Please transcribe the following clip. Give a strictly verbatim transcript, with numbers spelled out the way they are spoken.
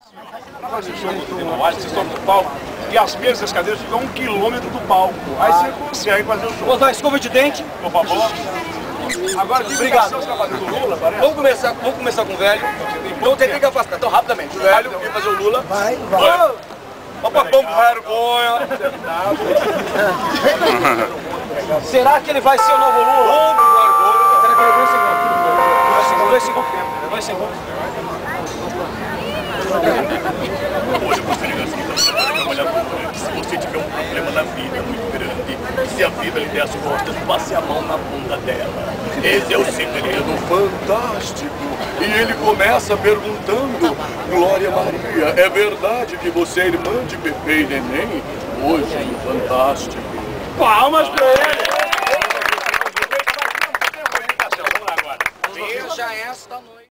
Para fazer show no ar, você sobe no palco e as mesas e as cadeiras ficam a um quilômetro do palco. Aí você consegue fazer o show. Vou dar escova de dente. Por favor. Agora, que obrigado. você vai fazer do Lula, parece? Vamos começar, vamos começar com o velho. Então tem que afastar. Então, rapidamente. O velho vai fazer o Lula. Vai, vai. Opa, vamos, vergonha. Será que ele vai ser o novo Lula? Vamos, vergonha. Dois segundos. Dois segundos. Dois segundos. Hoje eu gostaria de trabalhadora, que se você tiver um problema na vida muito grande, se a vida lhe der as costas, passe a mão na bunda dela. Esse é o segredo fantástico. E ele começa perguntando: Glória Maria, é verdade que você é irmã de Pepe e Neném? Hoje, fantástico. Palmas pra ele.